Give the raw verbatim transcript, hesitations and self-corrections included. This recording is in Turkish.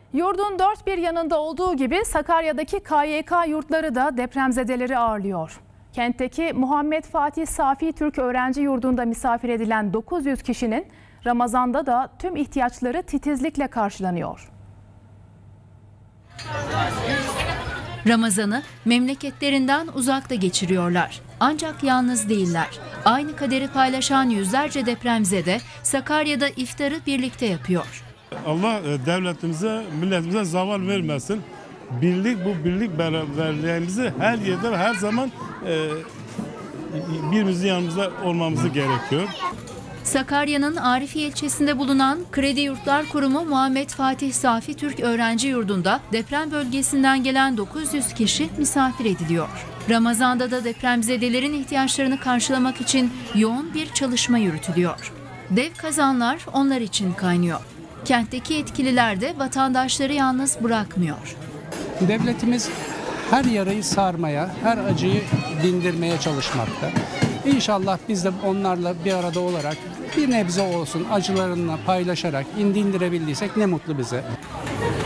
Yurdun dört bir yanında olduğu gibi Sakarya'daki K Y K yurtları da depremzedeleri ağırlıyor. Kentteki Muhammed Fatih Safi Türk Öğrenci Yurdu'nda misafir edilen dokuz yüz kişinin Ramazan'da da tüm ihtiyaçları titizlikle karşılanıyor. Ramazan'ı memleketlerinden uzakta geçiriyorlar. Ancak yalnız değiller. Aynı kaderi paylaşan yüzlerce depremzede Sakarya'da iftarı birlikte yapıyor. Allah devletimize, milletimize zaval vermesin. Birlik, bu birlik beraberliğimizi her yerde ve her zaman e, birimizin yanımızda olmamızı gerekiyor. Sakarya'nın Arifiye ilçesinde bulunan Kredi Yurtlar Kurumu Muhammed Fatih Safi Türk Öğrenci Yurdu'nda deprem bölgesinden gelen dokuz yüz kişi misafir ediliyor. Ramazan'da da depremzedelerin ihtiyaçlarını karşılamak için yoğun bir çalışma yürütülüyor. Dev kazanlar onlar için kaynıyor. Kentteki yetkililer de vatandaşları yalnız bırakmıyor. Devletimiz her yarayı sarmaya, her acıyı dindirmeye çalışmakta. İnşallah biz de onlarla bir arada olarak bir nebze olsun acılarını paylaşarak indirebildiysek ne mutlu bize.